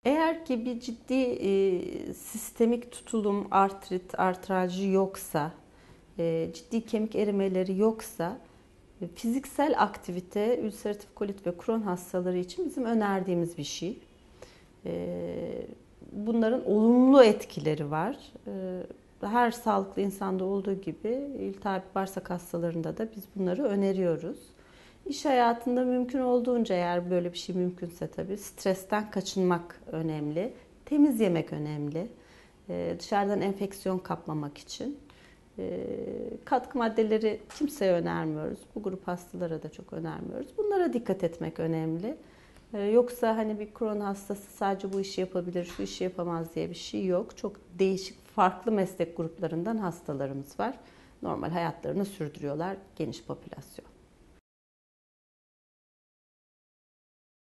Eğer ki bir ciddi sistemik tutulum, artrit, artralji yoksa, ciddi kemik erimeleri yoksa, fiziksel aktivite ülseratif kolit ve Crohn hastaları için bizim önerdiğimiz bir şey. Bunların olumlu etkileri var. Her sağlıklı insanda olduğu gibi iltihabi bağırsak hastalarında da biz bunları öneriyoruz. İş hayatında mümkün olduğunca, eğer böyle bir şey mümkünse tabii, stresten kaçınmak önemli. Temiz yemek önemli. Dışarıdan enfeksiyon kapmamak için. Katkı maddeleri kimseye önermiyoruz. Bu grup hastalara da çok önermiyoruz. Bunlara dikkat etmek önemli. Yoksa hani bir Crohn hastası sadece bu işi yapabilir, şu işi yapamaz diye bir şey yok. Çok değişik, farklı meslek gruplarından hastalarımız var. Normal hayatlarını sürdürüyorlar, geniş popülasyon.